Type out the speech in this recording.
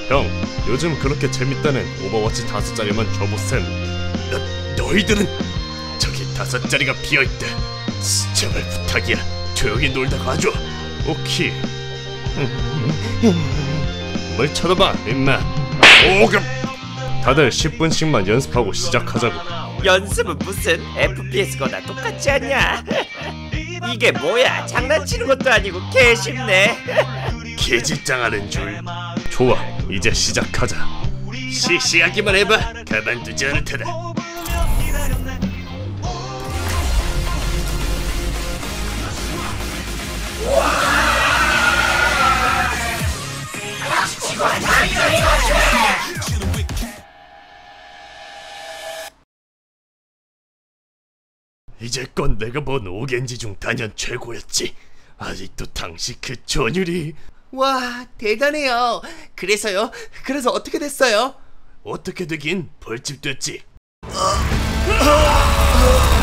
형, 요즘 그렇게 재밌다는 오버워치 5짜리만 줘보셈. 너희들은 저기 5짜리가 비어있다. 제발 부탁이야, 조용히 놀다 가줘. 오케이. 뭘 쳐다봐 임마. 오금. 다들 10분씩만 연습하고 시작하자고. 연습은 무슨 FPS거나 똑같지 않냐? 이게 뭐야, 장난치는 것도 아니고 개쉽네. 개짓장하는 줄. 좋아, 이제 시작하자. 시시하기만 해봐. 가만두지 않을 테다. 이제껏 내가 본 오겐지 중 단연 최고였지. 아직도 당시 그 전율이. 와, 대단해요. 그래서요? 그래서 어떻게 됐어요? 어떻게 되긴 벌집 됐지.